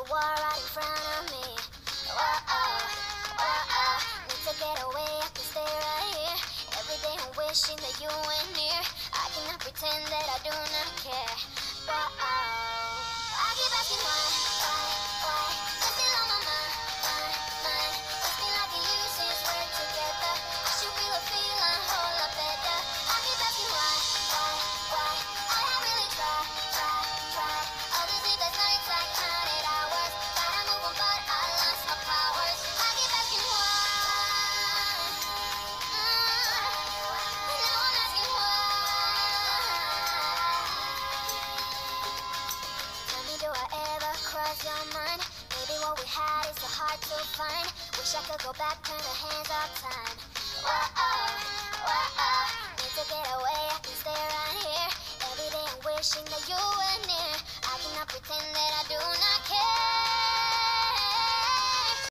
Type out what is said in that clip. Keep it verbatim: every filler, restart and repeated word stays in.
war right in front of me. Whoa-oh, whoa-oh. Need to get away, I can stay right here. Every day I'm wishing that you were near. I cannot pretend that I do not care. Whoa-oh. I keep asking why, why, why. You're still on my mind, mind, mind. It's been like a year since we're together. I should feel a feeling a whole lot better. I keep asking why, why, why. I have really tried, tried, tried. All these sleepless nights I counted hours. Gotta move on, but I lost my powers. I keep asking why. Mm, now I'm asking why. Tell me, do I ever cross your mind? Maybe what we had is so hard to find. Wish I could go back, turn the hands of time. Whoa-oh, whoa-oh. Need to get away, I can stay right here. Every day I'm wishing that you were near.